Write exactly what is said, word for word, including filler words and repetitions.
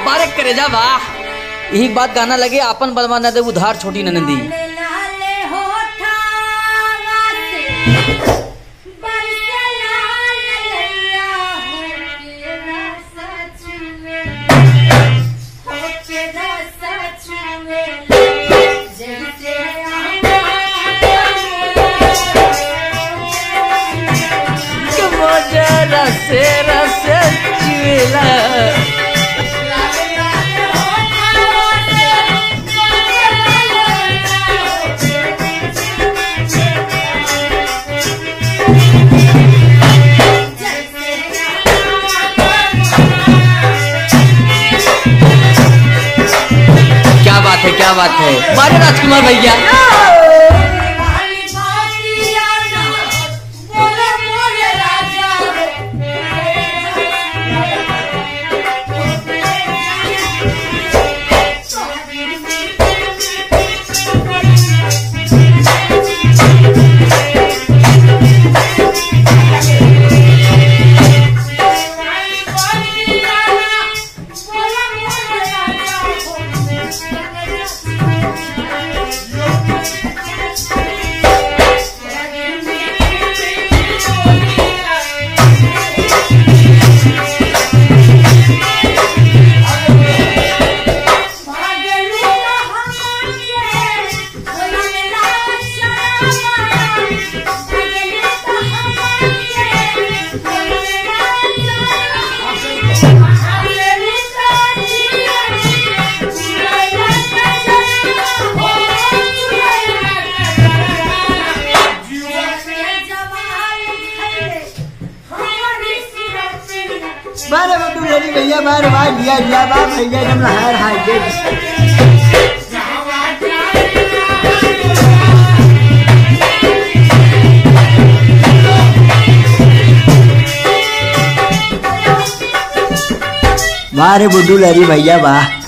बारक करे जा वाह। यही बात गाना लगे आपन बलवा न दे उधार छोटी ननदी। रसे रसे चुला क्या बात है क्या बात है मारे राजकुमार भैया। बारे बटू लड़ी भैया बारे भाई लिया लिया बाप भैया जब लहर हाय दे बारे बुड्डू लड़ी भैया वाह।